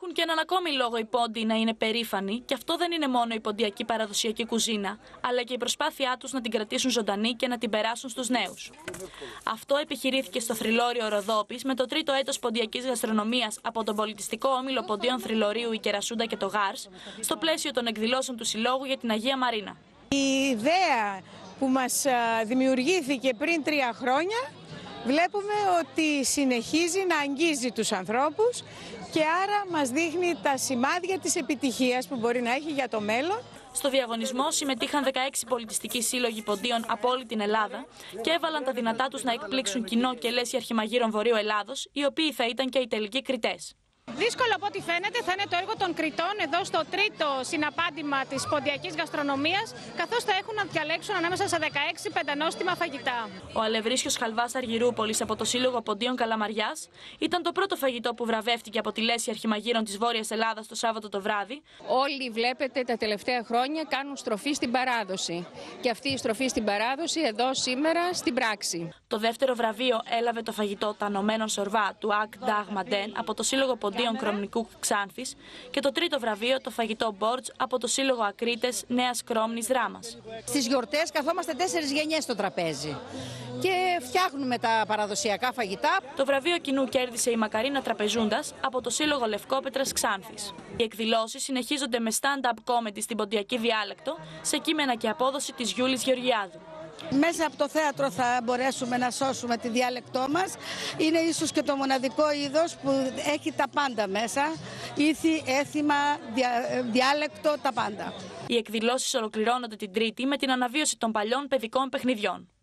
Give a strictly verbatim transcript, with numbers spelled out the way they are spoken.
Έχουν και έναν ακόμη λόγο οι πόντιοι να είναι περήφανοι, και αυτό δεν είναι μόνο η ποντιακή παραδοσιακή κουζίνα, αλλά και η προσπάθειά τους να την κρατήσουν ζωντανή και να την περάσουν στους νέους. Αυτό επιχειρήθηκε στο Θρυλόριο Ροδόπης με το τρίτο έτος ποντιακής γαστρονομίας από τον πολιτιστικό όμιλο ποντίων Θρυλορίου, η Κερασούντα και το Γάρς, στο πλαίσιο των εκδηλώσεων του Συλλόγου για την Αγία Μαρίνα. Η ιδέα που μας δημιουργήθηκε πριν τρία χρόνια, βλέπουμε ότι συνεχίζει να αγγίζει τους ανθρώπους και άρα μας δείχνει τα σημάδια της επιτυχίας που μπορεί να έχει για το μέλλον. Στο διαγωνισμό συμμετείχαν δεκαέξι πολιτιστικοί σύλλογοι ποντίων από όλη την Ελλάδα και έβαλαν τα δυνατά τους να εκπλήξουν κοινό και λέσχη αρχιμαγείρων Βορείου Ελλάδος, οι οποίοι θα ήταν και οι τελικοί κριτές. Δύσκολο από ό,τι φαίνεται θα είναι το έργο των κριτών εδώ στο τρίτο συναπάντημα της ποντιακής γαστρονομίας, καθώς θα έχουν να διαλέξουν ανάμεσα σε δεκαέξι πεντανόστιμα φαγητά. Ο αλευρίσιος χαλβάς Αργυρούπολης από το Σύλλογο Ποντίων Καλαμαριάς ήταν το πρώτο φαγητό που βραβεύτηκε από τη λέσχη αρχιμαγείρων της Βόρειας Ελλάδας το Σάββατο το βράδυ. Όλοι βλέπετε τα τελευταία χρόνια κάνουν στροφή στην παράδοση. Και αυτή η στροφή στην παράδοση εδώ σήμερα στην πράξη. Το δεύτερο βραβείο έλαβε το φαγητό τανωμένων σορβά του Ακ Νταγ Μαντέν από το Σύλλογο Ποντίων Κρομνικού Ξάνθης και το τρίτο βραβείο το φαγητό Μπόρτζ από το Σύλλογο Ακρίτες Νέας Κρόμνης Δράμας. Στις γιορτές καθόμαστε τέσσερις γενιές στο τραπέζι και φτιάχνουμε τα παραδοσιακά φαγητά. Το βραβείο κοινού κέρδισε η Μακαρίνα Τραπεζούντας από το Σύλλογο Λευκόπετρας Ξάνθης. Οι εκδηλώσεις συνεχίζονται με stand-up comedy στην ποντιακή διάλεκτο σε κείμενα και απόδοση της Γιούλης Γεωργιάδου. Μέσα από το θέατρο θα μπορέσουμε να σώσουμε τη διάλεκτό μας. Είναι ίσως και το μοναδικό είδος που έχει τα πάντα μέσα. Ήθη, έθιμα, δια, διάλεκτο, τα πάντα. Οι εκδηλώσεις ολοκληρώνονται την Τρίτη με την αναβίωση των παλιών παιδικών παιχνιδιών.